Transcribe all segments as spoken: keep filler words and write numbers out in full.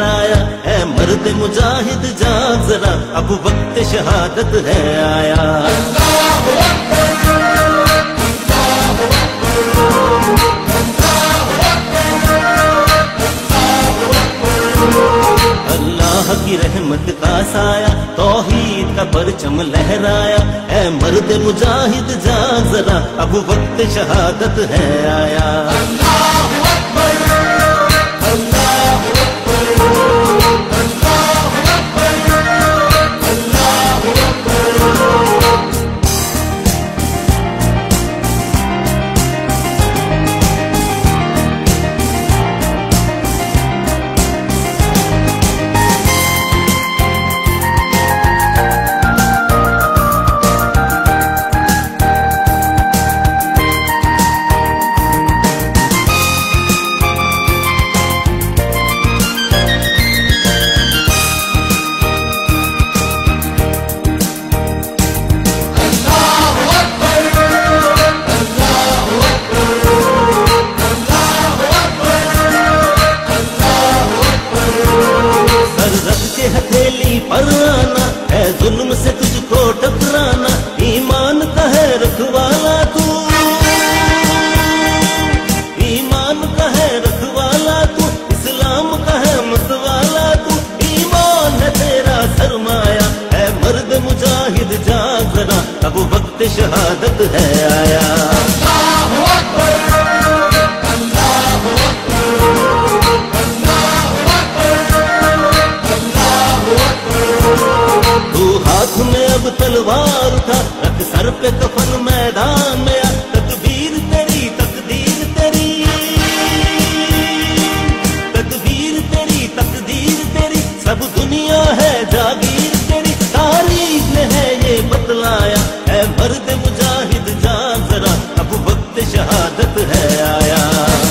लहराया, ऐ मर्द मुजाहिद जाग जरा, अब वक्त शहादत है आया। अल्लाह की रहमत का साया, तौहीद का परचम लहराया, ऐ मर्द मुजाहिद जाग जरा, अब वक्त शहादत है आया। जुल्म से तुझको टकराना, ईमान का है रखवाला तू, ईमान का है रखवाला तू, इस्लाम का है मतवाला तू, ईमान है तेरा सरमाया, है मर्द मुजाहिद जाग जरा, अब वक्त शहादत है आया। हाथ में अब तलवार उठा, रख सर पे कफन मैदान में आ, तकबीर तेरी तकदीर तेरी, तकबीर तेरी तकदीर तेरी, सब दुनिया है जागीर तेरी, तारीख ने है ये बतलाया, है मर्द मुजाहिद जाग जरा, अब वक्त शहादत है आया।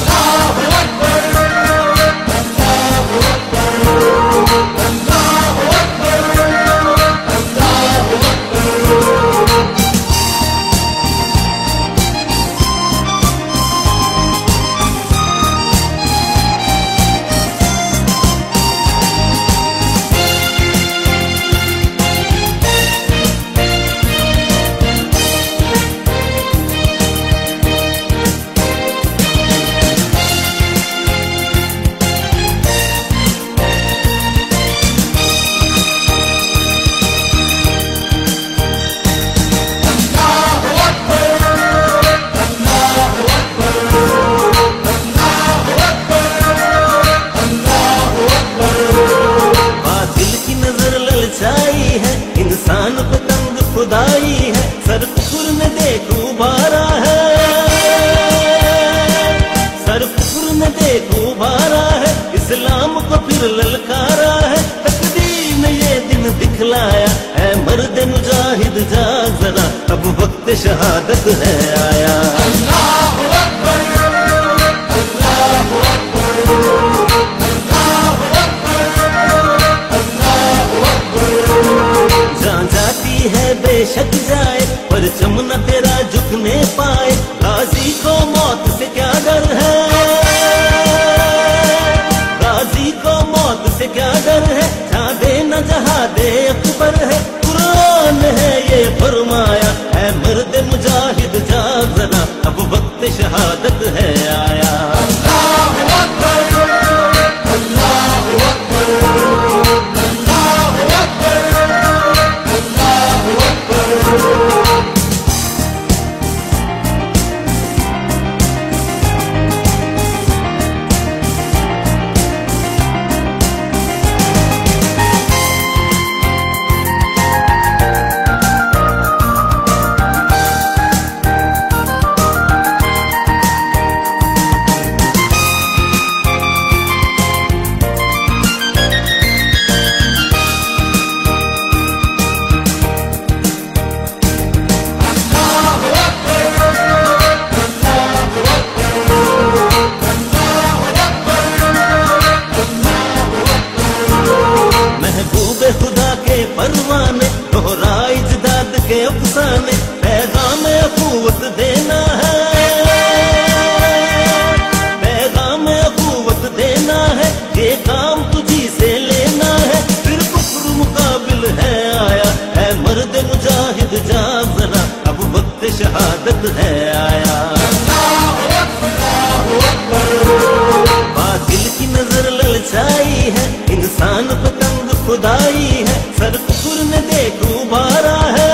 इंसान को तंग खुदाई है, सर कुफर ने देख उबारा है, सर कुफर ने देख उबारा है, इस्लाम को फिर ललकारा है, तकदीर ने ये दिन दिखलाया, है मर्द मुजाहिद जाग जरा, अब वक्त शहादत है आया। है बेशक जाए पर चमना तेरा झुकने पाए, गाजी को मौत से क्या डर है, गाजी को मौत से क्या डर है, जहाँ दे न जहाँ दे अकबर है, कुरान है ये फरमाया, है मर्द मुजाहिद जाग जरा, अब वक्त शहादत है आया। परवाने दोहराए इजदाद के अफसाने, पैगाम अखुवत देना है, पैगाम अखुवत देना है, ये काम तुझी से इंसान पे तंग खुदाई है, सर कुफर ने देख उबारा है,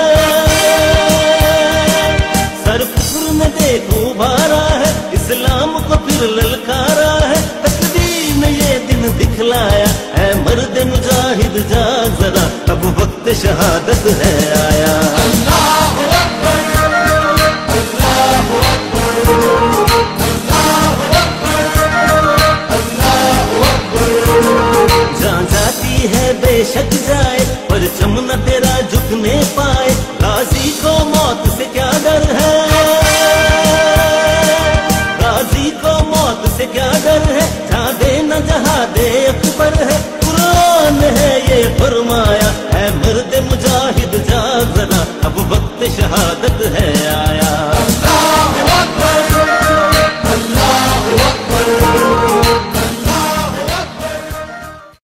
सर कुफर ने देख उबारा है, इस्लाम को फिर ललकारा है। तकदीर ने ये दिन दिखलाया है, मर्द मुजाहिद जाग जरा, अब वक्त शहादत है आया। अल्लाहु अकबर, अल्लाहु अकबर, अल्लाहु अकबर, अल्लाहु अकबर। जहाँ जाती है बेशक जाए, परचम न तेरा झुकने पा